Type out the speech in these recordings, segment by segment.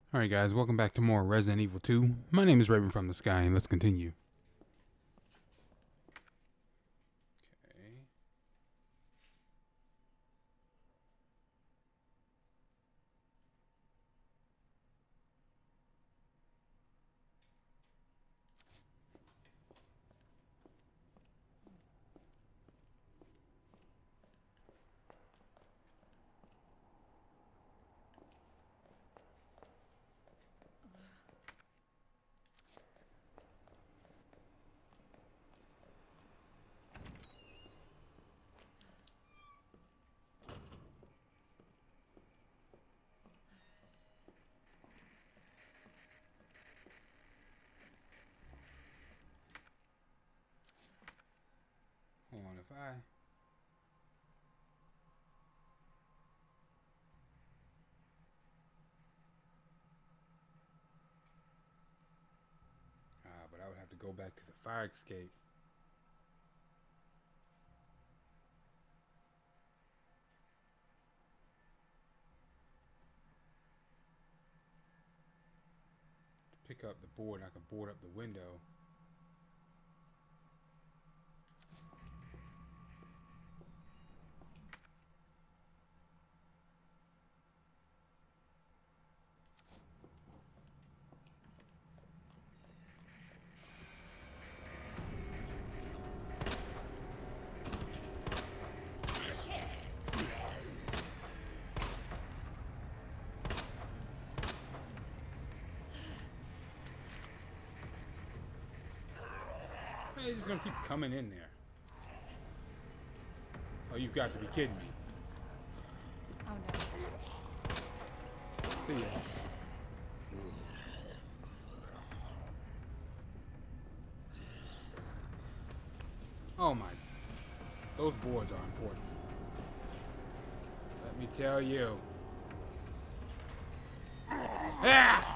Alright guys, welcome back to more Resident Evil 2. My name is Raven from the Sky, and let's continue. Okay. Hold on, if I... but I would have to go back to the fire escape. To pick up the board, I can board up the window. They're just gonna keep coming in there. Oh, you've got to be kidding me. Oh no. See ya. Oh my. Those boards are important. Let me tell you. Ah!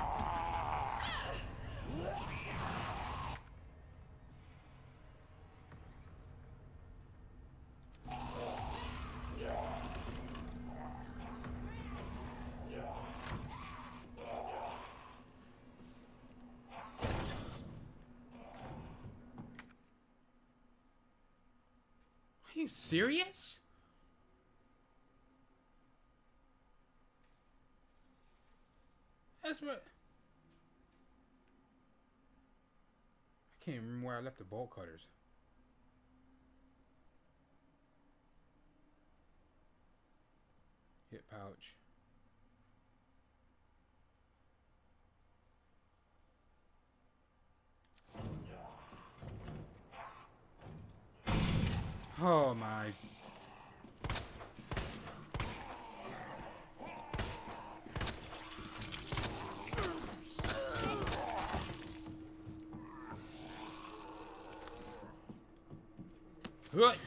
Are you serious? That's what... I can't remember where I left the bolt cutters. Hit pouch. Oh my. What?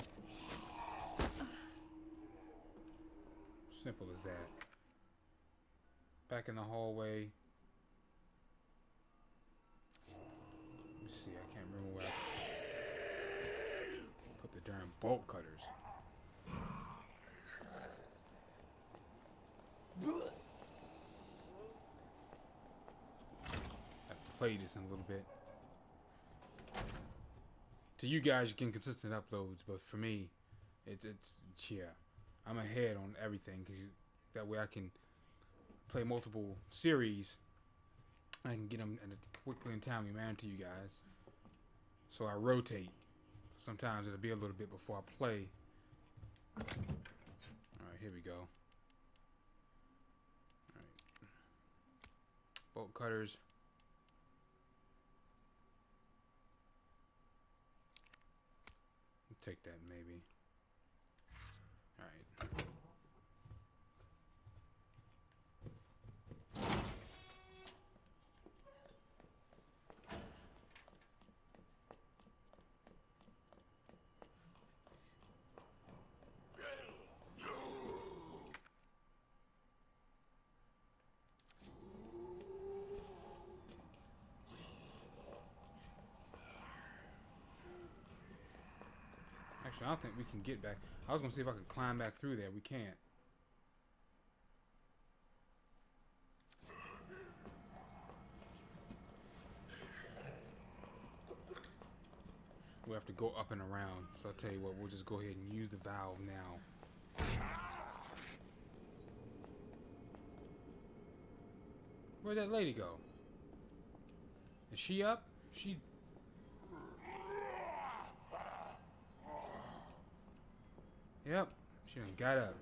Simple as that. Back in the hallway. Let me see, I can't remember where I put the darn bolt cutters. I've played this in a little bit. To you guys, you get consistent uploads, but for me, it's yeah, I'm ahead on everything because that way I can play multiple series. I can get them in a quickly and timely manner to you guys. So I rotate. Sometimes it'll be a little bit before I play. All right, here we go. All right, bolt cutters. Take that maybe. All right. Actually, I don't think we can get back. I was gonna see if I could climb back through there. We can't. have to go up and around. So I'll tell you what, we'll just go ahead and use the valve now. Where'd that lady go? Is she up? She... Yep, she done got up.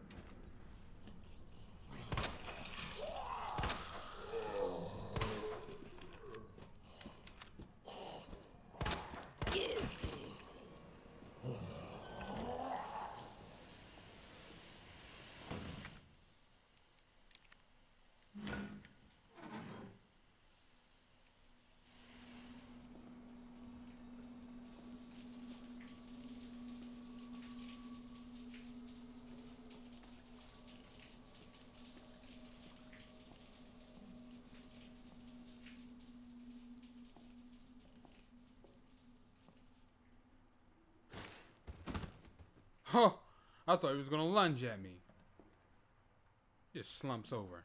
Huh, I thought he was gonna lunge at me. Just slumps over.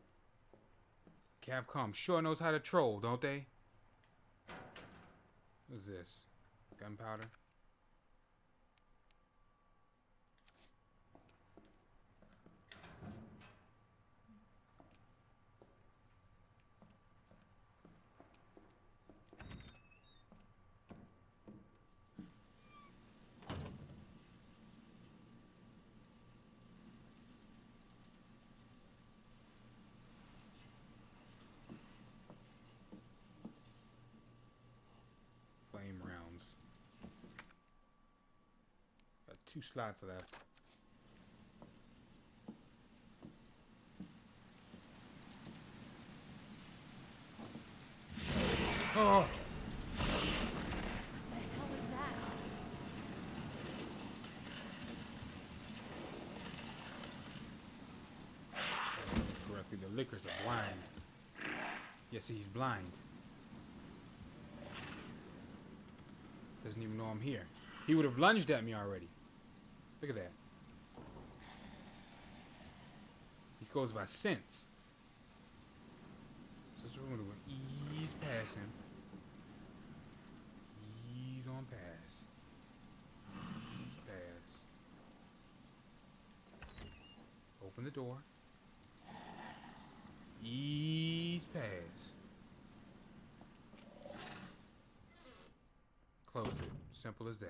Capcom sure knows how to troll, don't they? What's this? Gunpowder? Flame rounds. Got 2 slots left. Oh! What the hell was that? Correctly, the lickers are blind. Yes, he's blind. Doesn't even know I'm here. He would have lunged at me already. Look at that. He goes by sense. So we're going to ease past him. Ease on past. Ease past. Open the door. Ease past. Close it. Simple as that.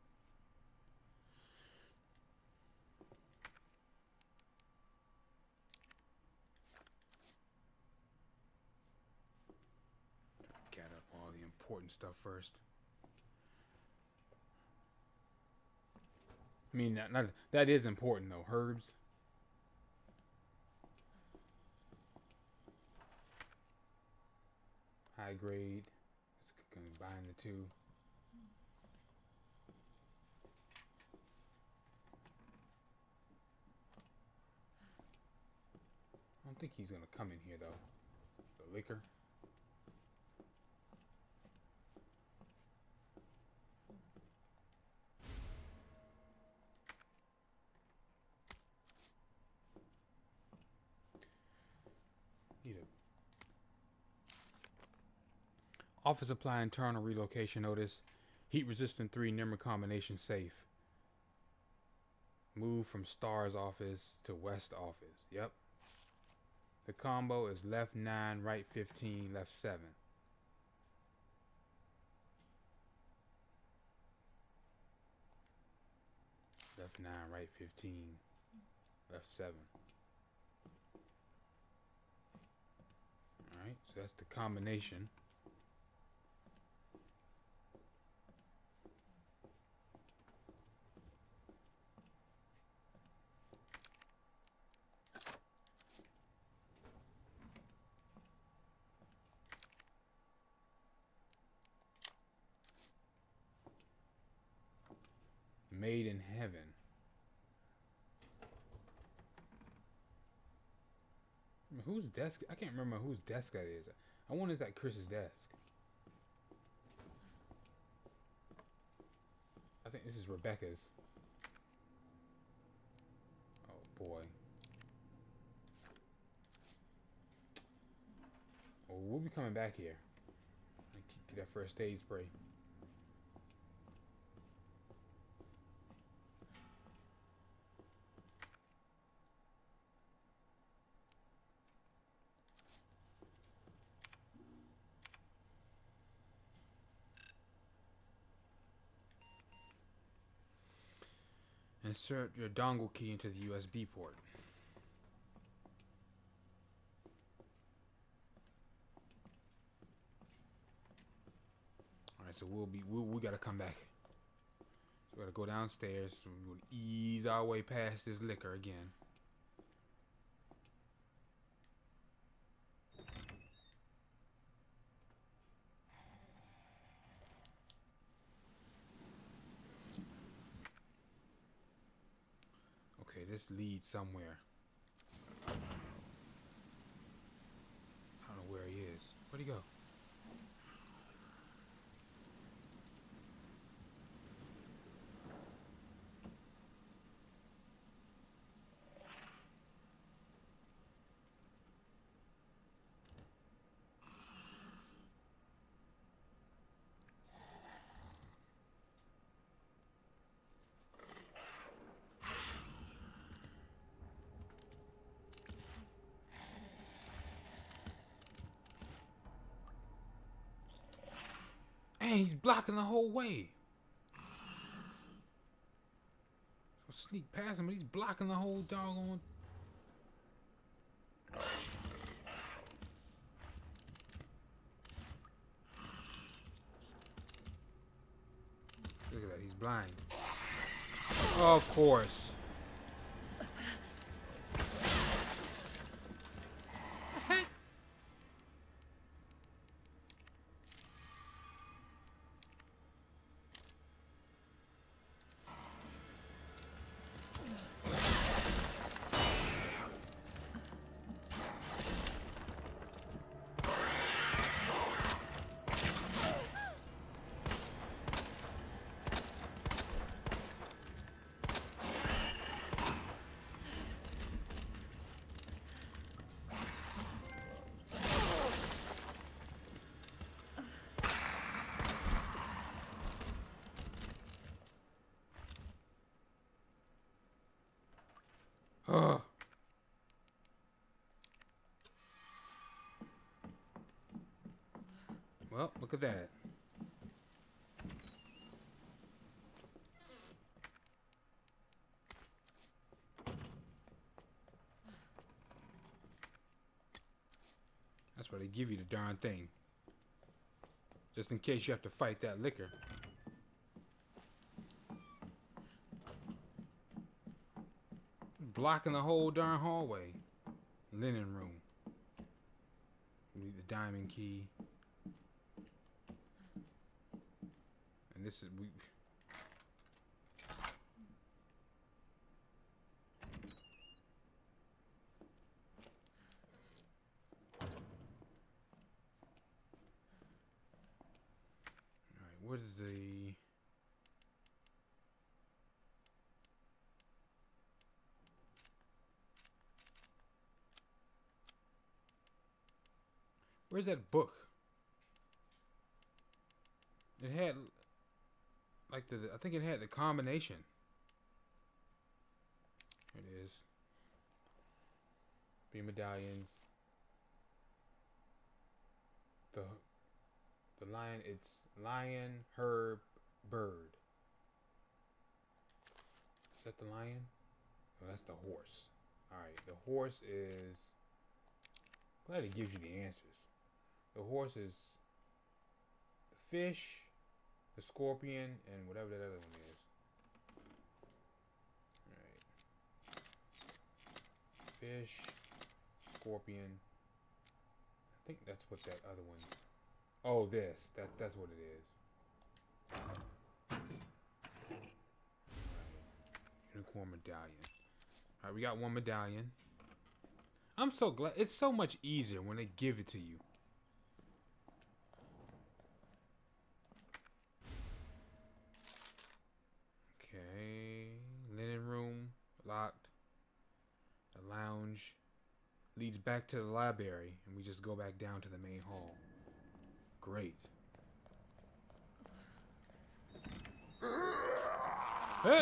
Get up all the important stuff first. I mean, that is important though. Herbs. High grade. Let's combine the two. I don't think he's gonna come in here though. The liquor. Need a office supply internal relocation notice. Heat resistant 3 number combination safe. Move from Star's office to West office. Yep. The combo is left 9, right 15, left 7. Left 9, right 15, left 7. Alright, so that's the combination. Made in heaven. Whose desk? I can't remember whose desk that is. I wonder if that's Chris's desk. I think this is Rebecca's. Oh boy. Oh, we'll be coming back here. Get that first aid spray. Insert your dongle key into the USB port. Alright, so we gotta come back. So we gotta go downstairs. So we're gonna ease our way past this liquor again. Okay, this leads somewhere. I don't know where he is. Where'd he go? Man, he's blocking the whole way. So sneak past him, but he's blocking the whole doggone. Look at that, he's blind. Of course. Well, look at that. That's why they give you the darn thing. Just in case you have to fight that liquor. Blocking the whole darn hallway. Linen room. We need the diamond key. And this is Alright, what is the where's that book? It had like I think it had the combination. Here it is. 3 medallions. The lion, it's lion, herb, bird. Is that the lion? Oh, that's the horse. Alright, the horse is glad it gives you the answers. The horse is the fish, the scorpion, and whatever that other one is. Alright. Fish, scorpion. I think that's what that other one. Oh, this. That's what it is. Right. Unicorn medallion. Alright, we got 1 medallion. I'm so glad. It's so much easier when they give it to you. Linen room, locked. The lounge leads back to the library, and we just go back down to the main hall. Great. Hey!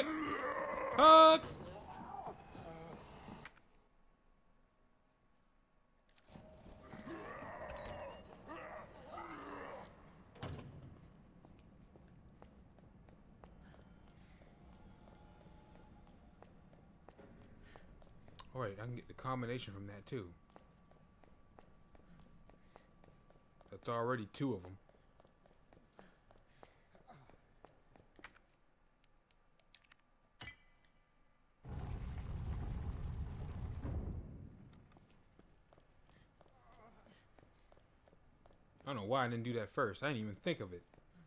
Alright, I can get the combination from that too. That's already 2 of them. I don't know why I didn't do that first. I didn't even think of it.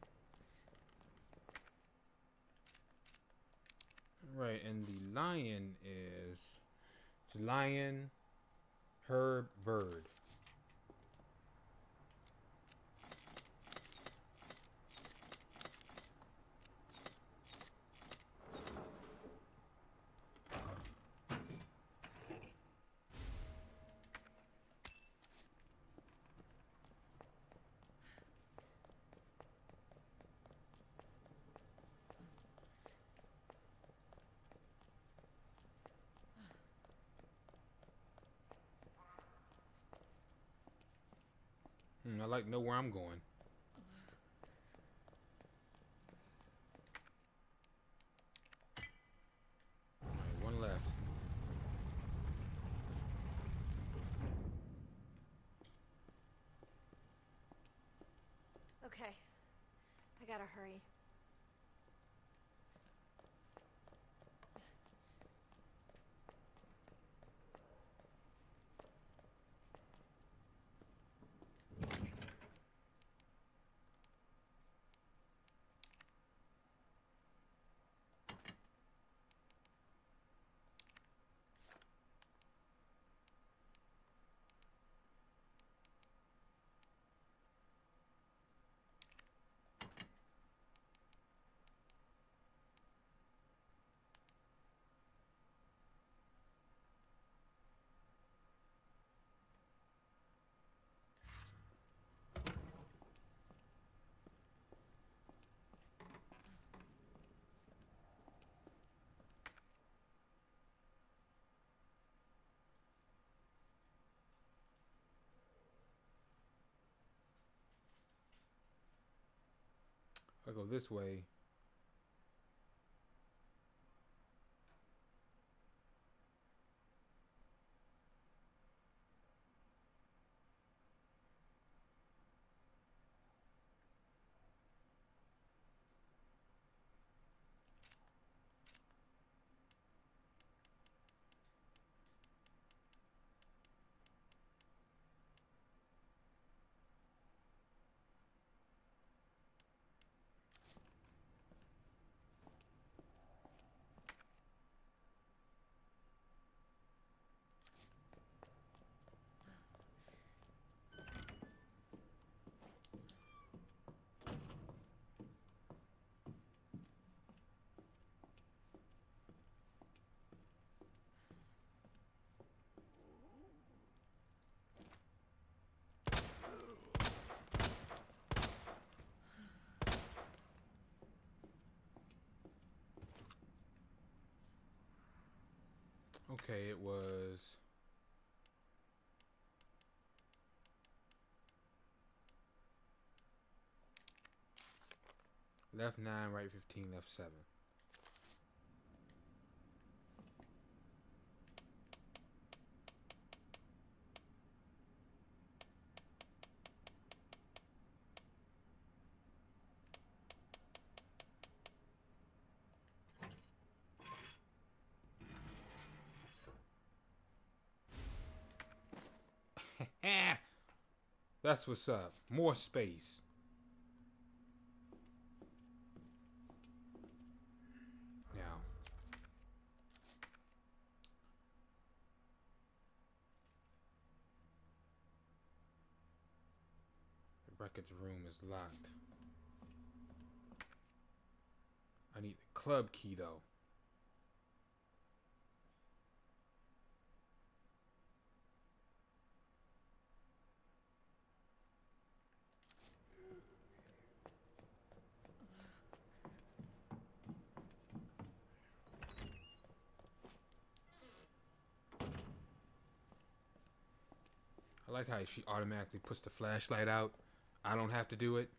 Right, and the lion is... It's lion, herb, bird. I like to know where I'm going. Alright, one left. Okay. I gotta hurry. If I go this way. Okay, it was... Left 9, right 15, left 7. That's what's up. More space. Now. The records room is locked. I need the club key though. I like how she automatically puts the flashlight out. I don't have to do it.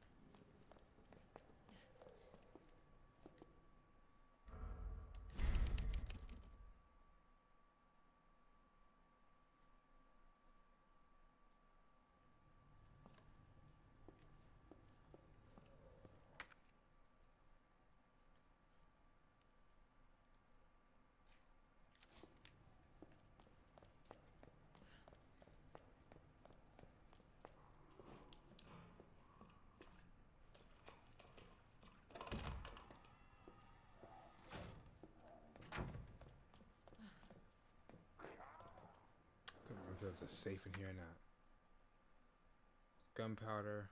if there's a safe in here or not. Gunpowder.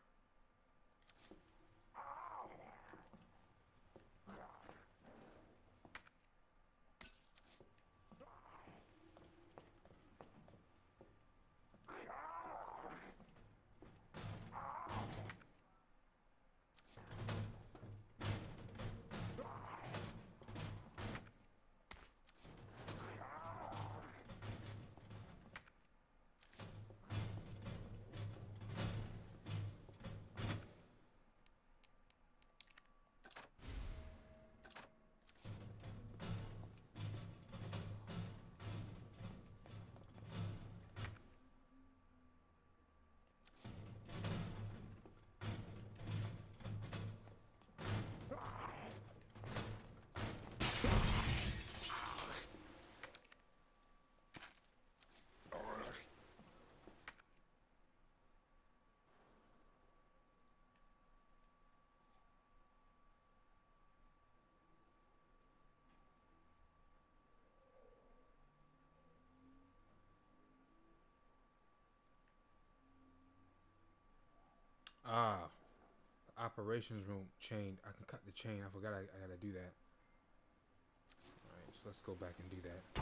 Ah, operations room chain. I can cut the chain. I forgot I gotta do that. Alright, so let's go back and do that.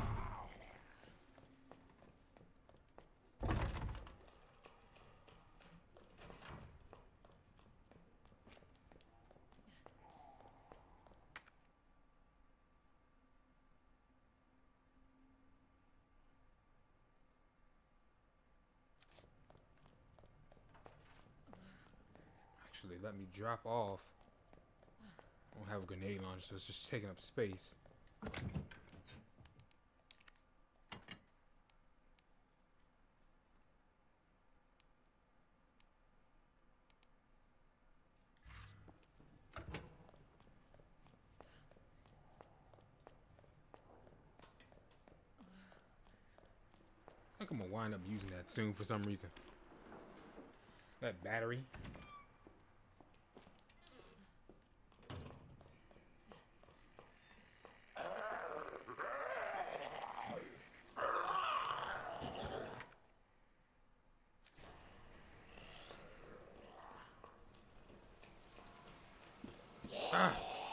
Actually, let me drop off. I don't have a grenade launcher, so it's just taking up space. I think I'm gonna wind up using that soon for some reason. That battery. Ah.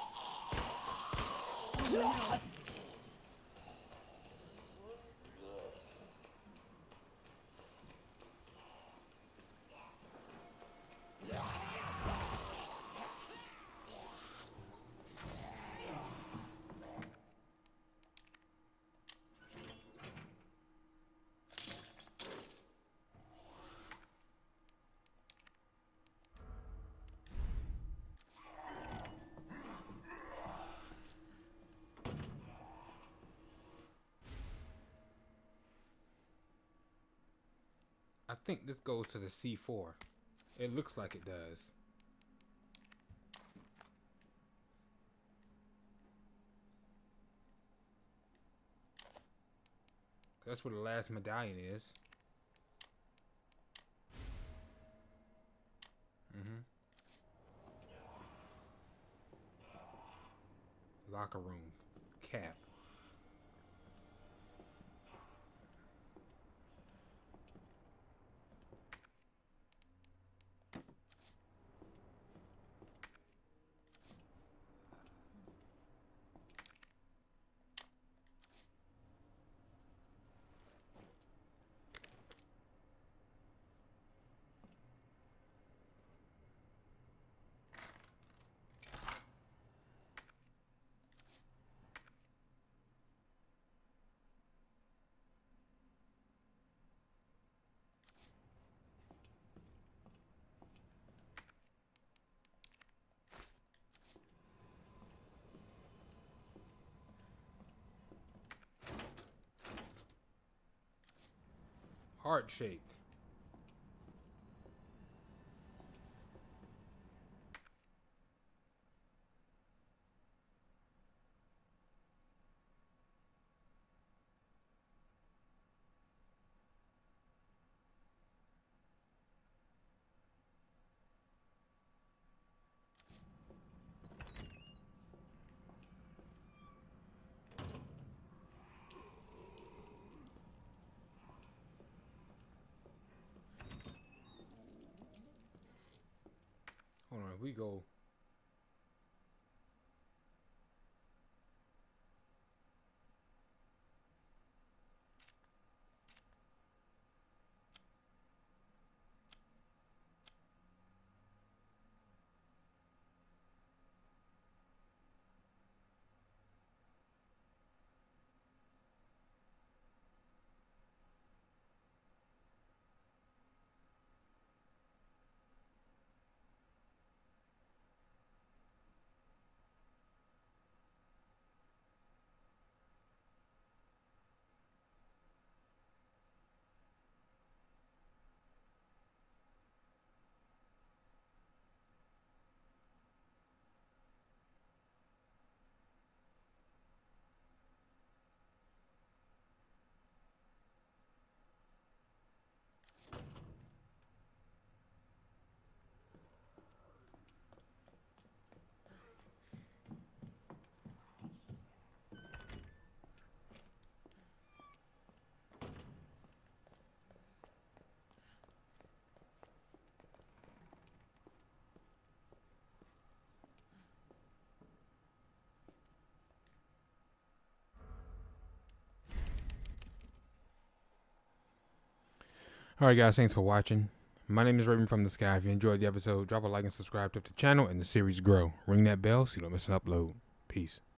I think this goes to the C4. It looks like it does. That's where the last medallion is. Locker room. Cap. Heart shaped. Hold on, if we go. Alright guys, thanks for watching. My name is Raven from the Sky. If you enjoyed the episode, drop a like and subscribe to the channel and the series grow. Ring that bell so you don't miss an upload. Peace.